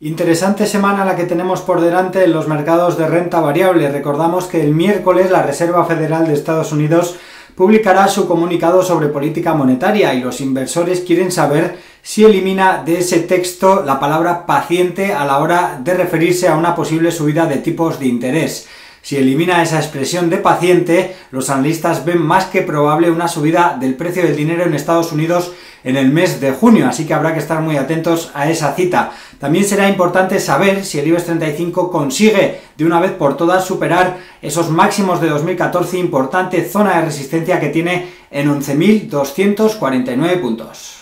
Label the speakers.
Speaker 1: Interesante semana la que tenemos por delante en los mercados de renta variable. Recordamos que el miércoles la Reserva Federal de Estados Unidos publicará su comunicado sobre política monetaria y los inversores quieren saber si elimina de ese texto la palabra paciente a la hora de referirse a una posible subida de tipos de interés. Si elimina esa expresión de paciente, los analistas ven más que probable una subida del precio del dinero en Estados Unidos en el mes de junio, así que habrá que estar muy atentos a esa cita. También será importante saber si el IBEX 35 consigue de una vez por todas superar esos máximos de 2014, importante zona de resistencia que tiene en 11.249 puntos.